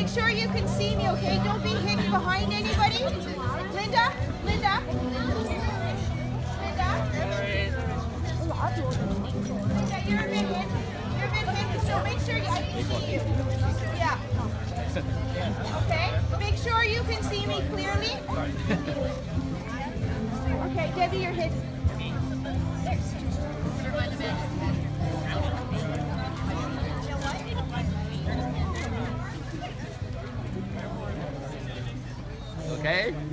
make sure you can see me, okay? Don't be hidden behind anybody. Linda? Linda? Linda, you're a bit hidden. You're a bit hidden, so make sure I can see you. Yeah. Okay, make sure you can see me clearly. Okay, Debbie, you're hidden. Okay.